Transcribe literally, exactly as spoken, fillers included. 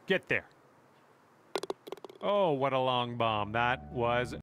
Get there. Oh, what a long bomb. That was